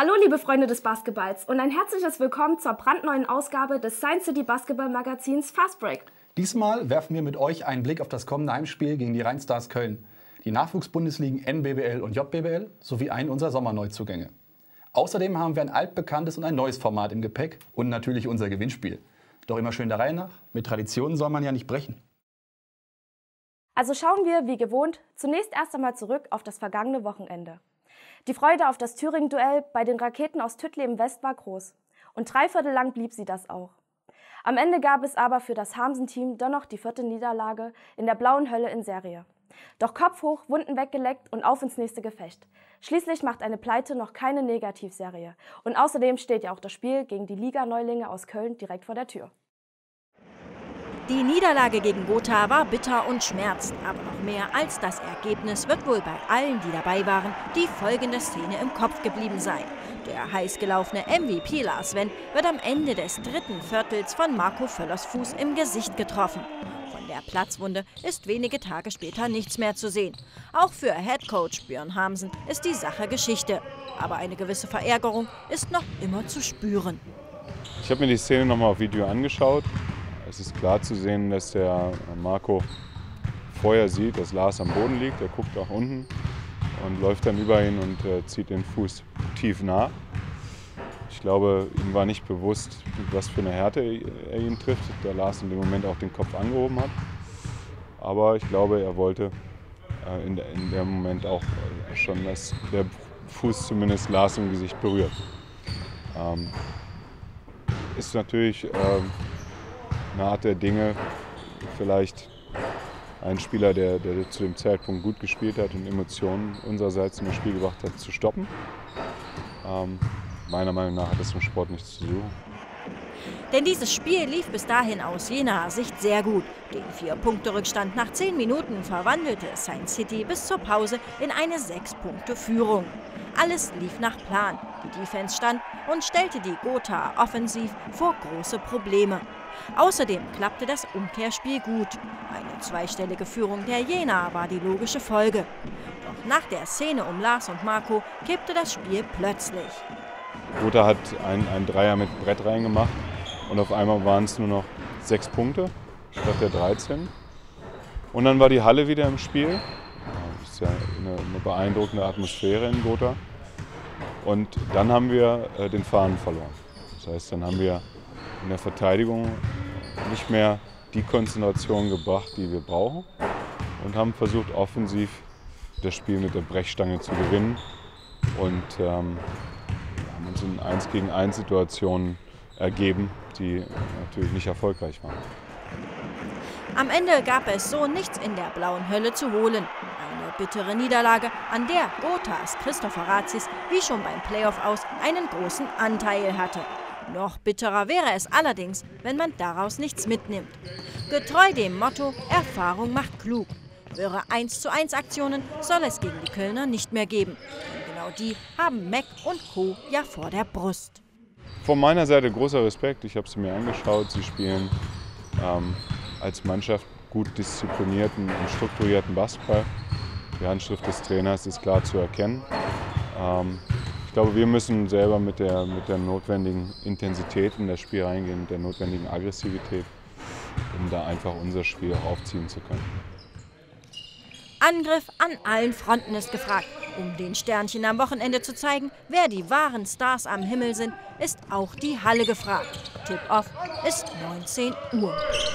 Hallo liebe Freunde des Basketballs und ein herzliches Willkommen zur brandneuen Ausgabe des Science City Basketball Magazins Fast Break. Diesmal werfen wir mit euch einen Blick auf das kommende Heimspiel gegen die Rheinstars Köln, die Nachwuchsbundesligen NBBL und JBBL sowie einen unserer Sommerneuzugänge. Außerdem haben wir ein altbekanntes und ein neues Format im Gepäck und natürlich unser Gewinnspiel. Doch immer schön der Reihe nach, mit Traditionen soll man ja nicht brechen. Also schauen wir, wie gewohnt, zunächst erst einmal zurück auf das vergangene Wochenende. Die Freude auf das Thüringen-Duell bei den Raketen aus Tüttleben-West war groß. Und 3 Viertel lang blieb sie das auch. Am Ende gab es aber für das Harmsen-Team dennoch die 4. Niederlage in der blauen Hölle in Serie. Doch Kopf hoch, Wunden weggeleckt und auf ins nächste Gefecht. Schließlich macht eine Pleite noch keine Negativserie. Und außerdem steht ja auch das Spiel gegen die Liga-Neulinge aus Köln direkt vor der Tür. Die Niederlage gegen Gotha war bitter und schmerzt, aber noch mehr als das Ergebnis wird wohl bei allen, die dabei waren, die folgende Szene im Kopf geblieben sein. Der heiß gelaufene MVP Lars Wenn wird am Ende des 3. Viertels von Marco Völlers Fuß im Gesicht getroffen. Von der Platzwunde ist wenige Tage später nichts mehr zu sehen. Auch für Headcoach Björn Hamsen ist die Sache Geschichte. Aber eine gewisse Verärgerung ist noch immer zu spüren. Ich habe mir die Szene nochmal auf Video angeschaut. Es ist klar zu sehen, dass der Marco vorher sieht, dass Lars am Boden liegt. Er guckt nach unten und läuft dann über ihn und zieht den Fuß tief nach. Ich glaube, ihm war nicht bewusst, mit was für eine Härte er ihn trifft, da Lars in dem Moment auch den Kopf angehoben hat. Aber ich glaube, er wollte in dem Moment auch schon, dass der Fuß zumindest Lars im Gesicht berührt. Ist natürlich eine Art der Dinge, vielleicht ein Spieler, der zu dem Zeitpunkt gut gespielt hat und Emotionen unsererseits in das Spiel gebracht hat, zu stoppen. Meiner Meinung nach hat das im Sport nichts zu suchen. Denn dieses Spiel lief bis dahin aus Jenaer Sicht sehr gut. Den 4-Punkte-Rückstand nach 10 Minuten verwandelte Science City bis zur Pause in eine 6-Punkte-Führung. Alles lief nach Plan. Die Defense stand und stellte die Gotha offensiv vor große Probleme. Außerdem klappte das Umkehrspiel gut. Eine zweistellige Führung der Jenaer war die logische Folge. Doch nach der Szene um Lars und Marco kippte das Spiel plötzlich. Gotha hat einen Dreier mit Brett reingemacht und auf einmal waren es nur noch 6 Punkte statt der 13. Und dann war die Halle wieder im Spiel. Das ist ja eine beeindruckende Atmosphäre in Gotha. Und dann haben wir den Faden verloren. Das heißt, dann haben wir in der Verteidigung nicht mehr die Konzentration gebracht, die wir brauchen. Und haben versucht, offensiv das Spiel mit der Brechstange zu gewinnen. Und haben uns in 1-gegen-1 Situationen ergeben, die natürlich nicht erfolgreich waren. Am Ende gab es so nichts in der blauen Hölle zu holen. Eine bittere Niederlage, an der Gothas Christopher Razis wie schon beim Playoff-Aus einen großen Anteil hatte. Noch bitterer wäre es allerdings, wenn man daraus nichts mitnimmt. Getreu dem Motto Erfahrung macht klug. Wirre 1:1 Aktionen soll es gegen die Kölner nicht mehr geben. Denn genau die haben Mack und Co. ja vor der Brust. Von meiner Seite großer Respekt. Ich habe sie mir angeschaut. Sie spielen als Mannschaft gut disziplinierten und strukturierten Basketball. Die Handschrift des Trainers ist klar zu erkennen. Ich glaube, wir müssen selber mit der notwendigen Intensität in das Spiel reingehen, mit der notwendigen Aggressivität, um da einfach unser Spiel auch aufziehen zu können. Angriff an allen Fronten ist gefragt. Um den Sternchen am Wochenende zu zeigen, wer die wahren Stars am Himmel sind, ist auch die Halle gefragt. Tip-Off ist 19 Uhr.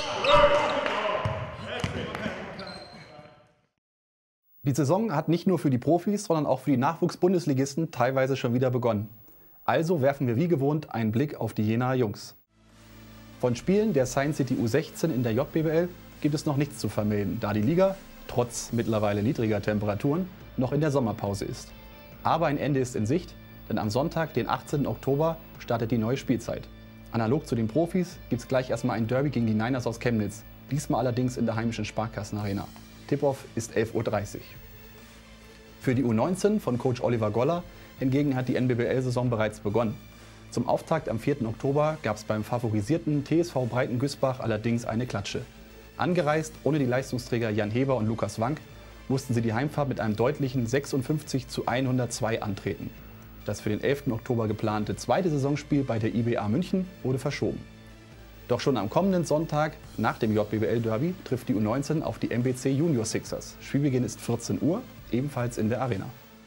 Die Saison hat nicht nur für die Profis, sondern auch für die Nachwuchs-Bundesligisten teilweise schon wieder begonnen. Also werfen wir wie gewohnt einen Blick auf die Jenaer Jungs. Von Spielen der Science City U16 in der JBBL gibt es noch nichts zu vermelden, da die Liga, trotz mittlerweile niedriger Temperaturen, noch in der Sommerpause ist. Aber ein Ende ist in Sicht, denn am Sonntag, den 18. Oktober, startet die neue Spielzeit. Analog zu den Profis gibt es gleich erstmal ein Derby gegen die Niners aus Chemnitz, diesmal allerdings in der heimischen Sparkassenarena. Tip-Off ist 11:30 Uhr. Für die U19 von Coach Oliver Goller hingegen hat die NBBL-Saison bereits begonnen. Zum Auftakt am 4. Oktober gab es beim favorisierten TSV Breiten-Güßbach allerdings eine Klatsche. Angereist ohne die Leistungsträger Jan Heber und Lukas Wank mussten sie die Heimfahrt mit einem deutlichen 56:102 antreten. Das für den 11. Oktober geplante zweite Saisonspiel bei der IBA München wurde verschoben. Doch schon am kommenden Sonntag nach dem JBL-Derby trifft die U19 auf die MBC Junior Sixers. Spielbeginn ist 14 Uhr, ebenfalls in der Arena.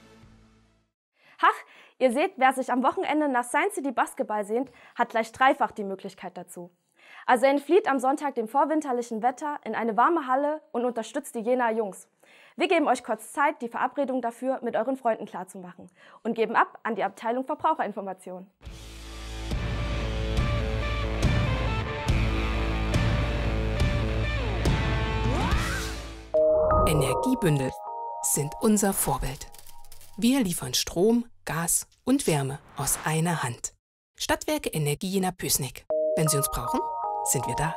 Ihr seht, wer sich am Wochenende nach Science City Basketball sehnt, hat gleich dreifach die Möglichkeit dazu. Also entflieht am Sonntag dem vorwinterlichen Wetter in eine warme Halle und unterstützt die Jenaer Jungs. Wir geben euch kurz Zeit, die Verabredung dafür mit euren Freunden klarzumachen und geben ab an die Abteilung Verbraucherinformation. Energiebündel sind unser Vorbild. Wir liefern Strom, Gas und Wärme aus einer Hand. Stadtwerke Energie Jena Püßnig. Wenn Sie uns brauchen, sind wir da.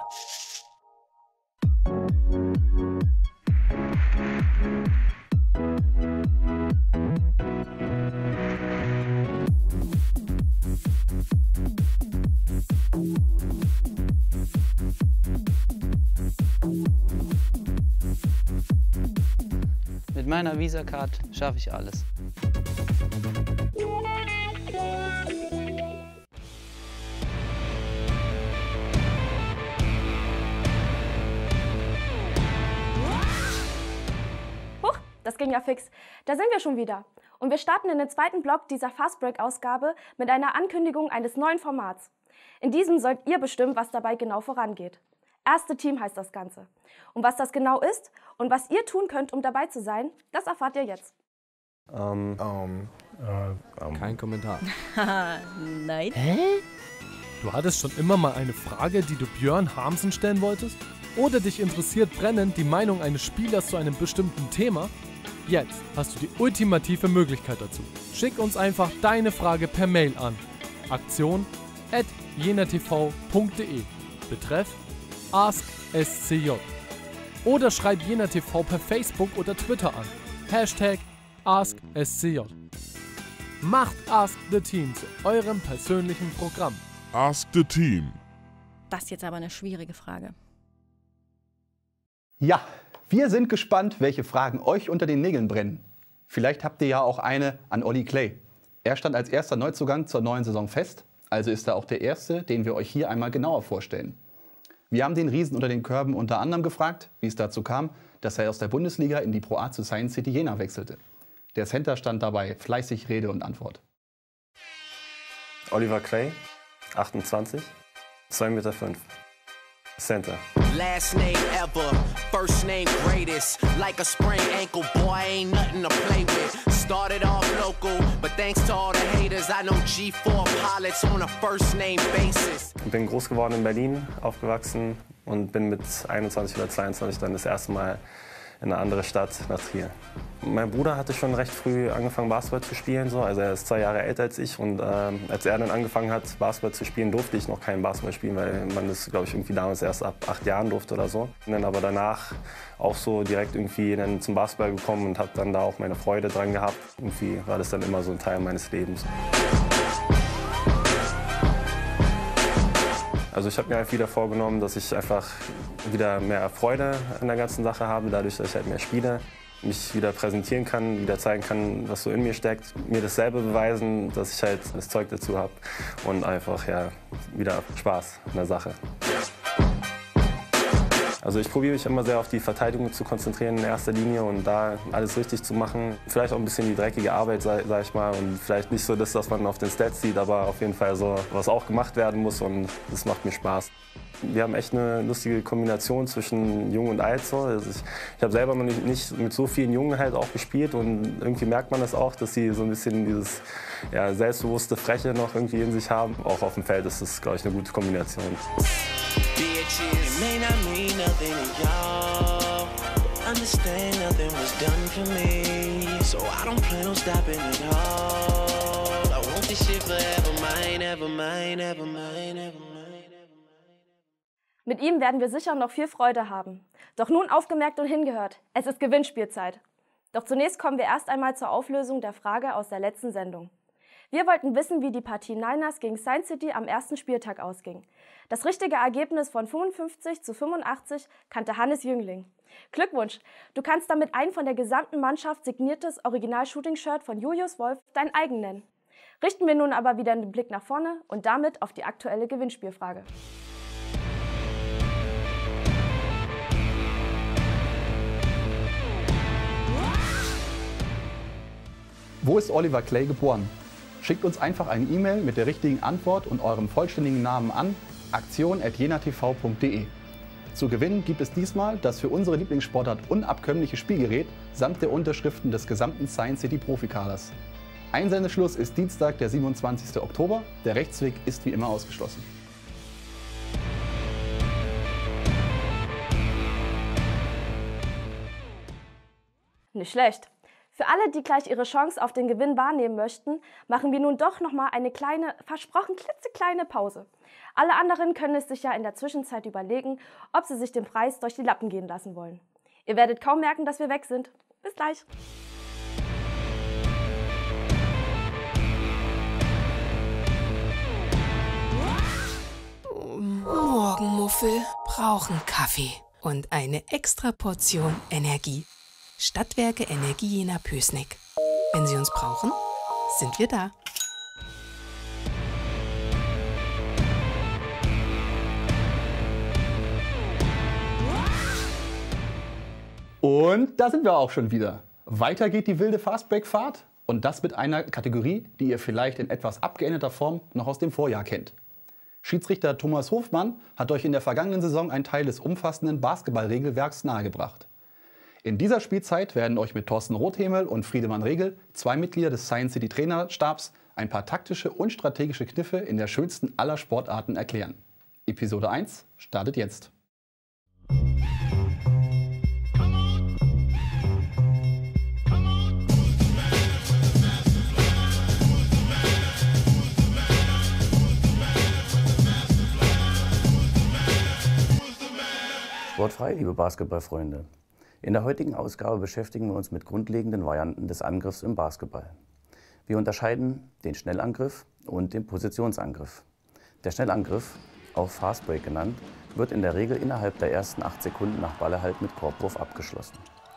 Mit meiner Visa-Card schaffe ich alles. Huch, das ging ja fix. Da sind wir schon wieder. Und wir starten in den zweiten Block dieser Fastbreak-Ausgabe mit einer Ankündigung eines neuen Formats. In diesem sollt ihr bestimmen, was dabei genau vorangeht. Erste Team heißt das Ganze. Und was das genau ist und was ihr tun könnt, um dabei zu sein, das erfahrt ihr jetzt. Kein Kommentar. Nein. Du hattest schon immer mal eine Frage, die du Björn Harmsen stellen wolltest? Oder dich interessiert brennend die Meinung eines Spielers zu einem bestimmten Thema? Jetzt hast du die ultimative Möglichkeit dazu. Schick uns einfach deine Frage per Mail an aktion@jenatv.de. Betreff AskSCJ. Oder schreib Jena TV per Facebook oder Twitter an. #AskSCJ. Macht Ask the Team zu eurem persönlichen Programm. Ask the Team. Das ist jetzt aber eine schwierige Frage. Ja, wir sind gespannt, welche Fragen euch unter den Nägeln brennen. Vielleicht habt ihr ja auch eine an Olli Clay. Er stand als erster Neuzugang zur neuen Saison fest, also ist er auch der erste, den wir euch hier einmal genauer vorstellen. Wir haben den Riesen unter den Körben unter anderem gefragt, wie es dazu kam, dass er aus der Bundesliga in die Pro A zu Science City Jena wechselte. Der Center stand dabei fleißig Rede und Antwort. Oliver Clay, 28, 2,5 Meter. Center. Last name ever, first name greatest. Like a sprained ankle, boy, ain't nothing to play with. Started off local, but thanks to all the haters, I know G4 pilots on a first name basis. Ich bin groß geworden in Berlin, aufgewachsen und bin mit 21 oder 22 dann das erste Mal in eine andere Stadt, nach Trier. Mein Bruder hatte schon recht früh angefangen, Basketball zu spielen. Also er ist 2 Jahre älter als ich. Und als er dann angefangen hat, Basketball zu spielen, durfte ich noch keinen Basketball spielen, weil man das, glaube ich, irgendwie damals erst ab 8 Jahren durfte oder so. Und dann aber danach auch so direkt irgendwie dann zum Basketball gekommen und habe dann da auch meine Freude dran gehabt. Irgendwie war das dann immer so ein Teil meines Lebens. Also ich habe mir halt wieder vorgenommen, dass ich einfach wieder mehr Freude an der ganzen Sache habe, dadurch, dass ich halt mehr spiele, mich wieder präsentieren kann, wieder zeigen kann, was so in mir steckt, mir dasselbe beweisen, dass ich halt das Zeug dazu habe und einfach ja, wieder Spaß an der Sache. Also ich probiere mich immer sehr auf die Verteidigung zu konzentrieren in erster Linie und da alles richtig zu machen. Vielleicht auch ein bisschen die dreckige Arbeit, sag ich mal, und vielleicht nicht so das, was man auf den Stats sieht, aber auf jeden Fall so, was auch gemacht werden muss und das macht mir Spaß. Wir haben echt eine lustige Kombination zwischen Jung und Alt. So. Also ich habe selber noch nicht mit so vielen Jungen halt auch gespielt und irgendwie merkt man das auch, dass sie so ein bisschen dieses ja, selbstbewusste Freche noch irgendwie in sich haben. Auch auf dem Feld ist das, glaube ich, eine gute Kombination. Mit ihm werden wir sicher noch viel Freude haben. Doch nun aufgemerkt und hingehört, es ist Gewinnspielzeit. Doch zunächst kommen wir erst einmal zur Auflösung der Frage aus der letzten Sendung. Wir wollten wissen, wie die Partie Niners gegen Science City am ersten Spieltag ausging. Das richtige Ergebnis von 55:85 kannte Hannes Jüngling. Glückwunsch, du kannst damit ein von der gesamten Mannschaft signiertes Original-Shooting-Shirt von Julius Wolf dein eigen nennen. Richten wir nun aber wieder den Blick nach vorne und damit auf die aktuelle Gewinnspielfrage. Wo ist Oliver Clay geboren? Schickt uns einfach eine E-Mail mit der richtigen Antwort und eurem vollständigen Namen an aktion@jenatv.de. Zu gewinnen gibt es diesmal das für unsere Lieblingssportart unabkömmliche Spielgerät samt der Unterschriften des gesamten Science City Profikaders. Einsendeschluss ist Dienstag, der 27. Oktober. Der Rechtsweg ist wie immer ausgeschlossen. Nicht schlecht. Für alle, die gleich ihre Chance auf den Gewinn wahrnehmen möchten, machen wir nun doch nochmal eine kleine, versprochen klitzekleine Pause. Alle anderen können es sich ja in der Zwischenzeit überlegen, ob sie sich den Preis durch die Lappen gehen lassen wollen. Ihr werdet kaum merken, dass wir weg sind. Bis gleich! Morgenmuffel brauchen Kaffee und eine extra Portion Energie. Stadtwerke Energie Jena Pößneck. Wenn Sie uns brauchen, sind wir da. Und da sind wir auch schon wieder. Weiter geht die wilde Fastbreak-Fahrt und das mit einer Kategorie, die ihr vielleicht in etwas abgeänderter Form noch aus dem Vorjahr kennt. Schiedsrichter Thomas Hofmann hat euch in der vergangenen Saison einen Teil des umfassenden Basketballregelwerks nahegebracht. In dieser Spielzeit werden euch mit Thorsten Rothemel und Friedemann Regel, zwei Mitglieder des Science City Trainerstabs, ein paar taktische und strategische Kniffe in der schönsten aller Sportarten erklären. Episode 1 startet jetzt. Sportfrei, liebe Basketballfreunde. In der heutigen Ausgabe beschäftigen wir uns mit grundlegenden Varianten des Angriffs im Basketball. Wir unterscheiden den Schnellangriff und den Positionsangriff. Der Schnellangriff, auch Fastbreak genannt, wird in der Regel innerhalb der ersten 8 Sekunden nach Ballerhalt mit Korbwurf abgeschlossen.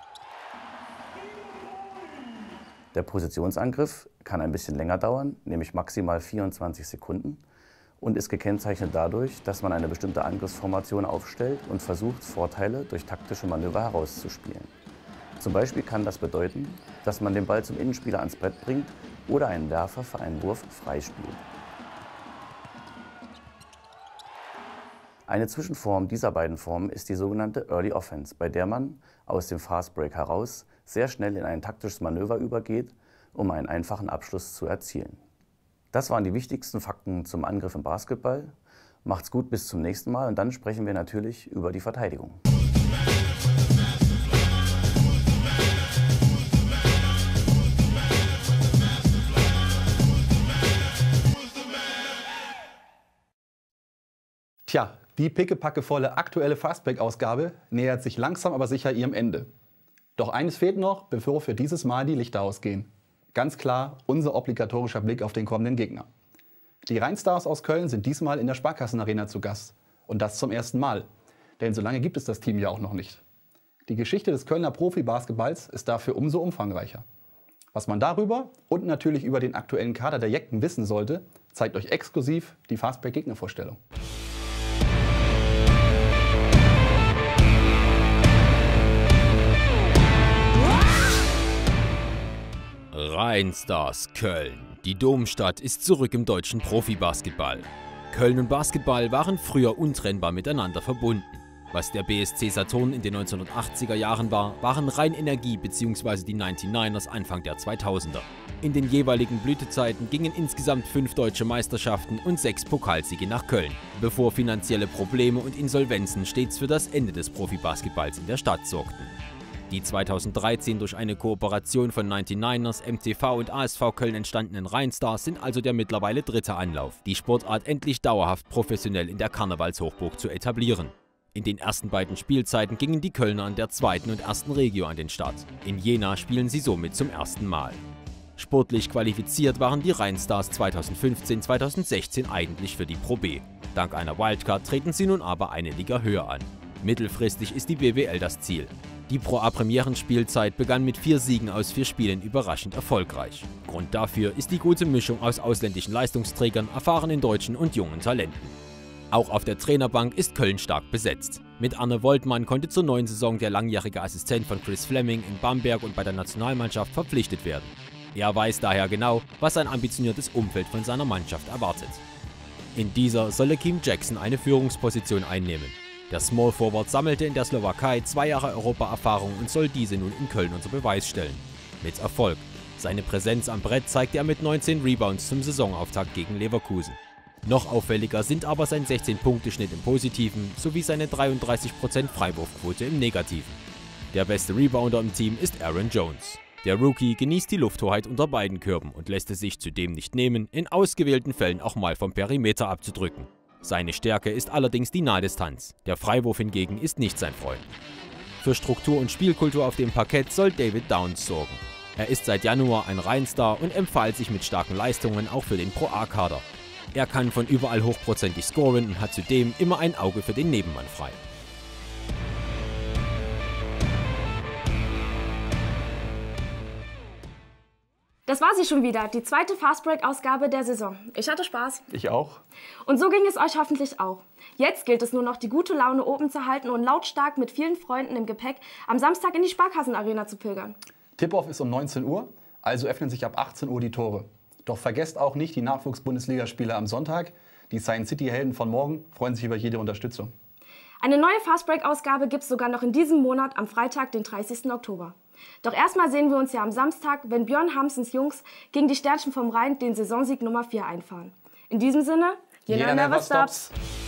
Der Positionsangriff kann ein bisschen länger dauern, nämlich maximal 24 Sekunden. Und ist gekennzeichnet dadurch, dass man eine bestimmte Angriffsformation aufstellt und versucht, Vorteile durch taktische Manöver herauszuspielen. Zum Beispiel kann das bedeuten, dass man den Ball zum Innenspieler ans Brett bringt oder einen Werfer für einen Wurf freispielt. Eine Zwischenform dieser beiden Formen ist die sogenannte Early Offense, bei der man aus dem Fastbreak heraus sehr schnell in ein taktisches Manöver übergeht, um einen einfachen Abschluss zu erzielen. Das waren die wichtigsten Fakten zum Angriff im Basketball. Macht's gut, bis zum nächsten Mal und dann sprechen wir natürlich über die Verteidigung. Tja, die pickepackevolle aktuelle Fastbreak-Ausgabe nähert sich langsam aber sicher ihrem Ende. Doch eines fehlt noch, bevor für dieses Mal die Lichter ausgehen. Ganz klar unser obligatorischer Blick auf den kommenden Gegner. Die Rheinstars aus Köln sind diesmal in der Sparkassenarena zu Gast. Und das zum ersten Mal. Denn so lange gibt es das Team ja auch noch nicht. Die Geschichte des Kölner Profibasketballs ist dafür umso umfangreicher. Was man darüber und natürlich über den aktuellen Kader der Jecken wissen sollte, zeigt euch exklusiv die Fastbreak-Gegnervorstellung. Rheinstars Köln. Die Domstadt ist zurück im deutschen Profibasketball. Köln und Basketball waren früher untrennbar miteinander verbunden. Was der BSC Saturn in den 1980er Jahren war, waren Rheinenergie bzw. die 99ers Anfang der 2000er. In den jeweiligen Blütezeiten gingen insgesamt 5 deutsche Meisterschaften und 6 Pokalsiege nach Köln, bevor finanzielle Probleme und Insolvenzen stets für das Ende des Profibasketballs in der Stadt sorgten. Die 2013 durch eine Kooperation von 99ers, MTV und ASV Köln entstandenen Rheinstars sind also der mittlerweile dritte Anlauf, die Sportart endlich dauerhaft professionell in der Karnevalshochburg zu etablieren. In den ersten beiden Spielzeiten gingen die Kölner an der zweiten und ersten Regio an den Start. In Jena spielen sie somit zum ersten Mal. Sportlich qualifiziert waren die Rheinstars 2015-2016 eigentlich für die Pro B. Dank einer Wildcard treten sie nun aber eine Liga höher an. Mittelfristig ist die BBL das Ziel. Die Pro A-Premierenspielzeit begann mit 4 Siegen aus 4 Spielen überraschend erfolgreich. Grund dafür ist die gute Mischung aus ausländischen Leistungsträgern, erfahrenen Deutschen und jungen Talenten. Auch auf der Trainerbank ist Köln stark besetzt. Mit Arne Woltmann konnte zur neuen Saison der langjährige Assistent von Chris Fleming in Bamberg und bei der Nationalmannschaft verpflichtet werden. Er weiß daher genau, was ein ambitioniertes Umfeld von seiner Mannschaft erwartet. In dieser solle Kim Jackson eine Führungsposition einnehmen. Der Small Forward sammelte in der Slowakei 2 Jahre Europa-Erfahrung und soll diese nun in Köln unter Beweis stellen. Mit Erfolg. Seine Präsenz am Brett zeigte er mit 19 Rebounds zum Saisonauftakt gegen Leverkusen. Noch auffälliger sind aber sein 16-Punkte-Schnitt im Positiven sowie seine 33% Freiwurfquote im Negativen. Der beste Rebounder im Team ist Aaron Jones. Der Rookie genießt die Lufthoheit unter beiden Körben und lässt es sich zudem nicht nehmen, in ausgewählten Fällen auch mal vom Perimeter abzudrücken. Seine Stärke ist allerdings die Nahdistanz, der Freiwurf hingegen ist nicht sein Freund. Für Struktur und Spielkultur auf dem Parkett soll David Downs sorgen. Er ist seit Januar ein Reinstar und empfahl sich mit starken Leistungen auch für den Pro-A-Kader. Er kann von überall hochprozentig scoren und hat zudem immer ein Auge für den Nebenmann frei. Das war sie schon wieder, die zweite Fastbreak-Ausgabe der Saison. Ich hatte Spaß. Ich auch. Und so ging es euch hoffentlich auch. Jetzt gilt es nur noch, die gute Laune oben zu halten und lautstark mit vielen Freunden im Gepäck am Samstag in die Sparkassenarena zu pilgern. Tip-Off ist um 19 Uhr, also öffnen sich ab 18 Uhr die Tore. Doch vergesst auch nicht die Nachwuchs-Bundesligaspiele am Sonntag. Die Science City-Helden von morgen freuen sich über jede Unterstützung. Eine neue Fastbreak-Ausgabe gibt es sogar noch in diesem Monat am Freitag, den 30. Oktober. Doch erstmal sehen wir uns ja am Samstag, wenn Björn Hamsens Jungs gegen die Sternchen vom Rhein den Saisonsieg Nummer 4 einfahren. In diesem Sinne, Jena never stops.